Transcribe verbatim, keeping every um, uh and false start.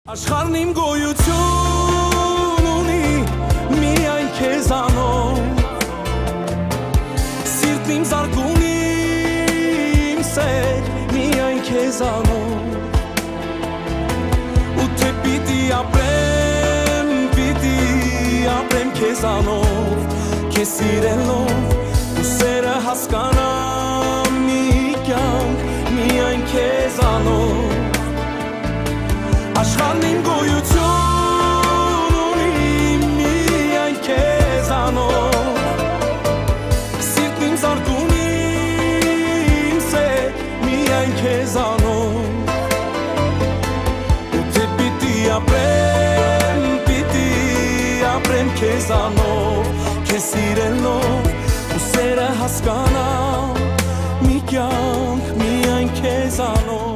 Աշխարհն իմ գոյություն ունի միայն քեզանով, սիրտն իմ զարգում իմ սեր միայն քեզանով, ու թե պիտի ապրեմ, պիտի ապրեմ քեզանով, քեզ սիրելով, ու սերը հասկանամ մի կյանք միայն քեզանով. Աշխարհն իմ գոյություն ունի միայն քեզանով, սիրտն իմ զարգում իմ սեր միայն քեզանով, ու թե պիտի ապրեմ, պիտի ապրեմ քեզանով, քեզ սիրելով, ու սերը հասկանամ մի կյանք միայն քեզանով.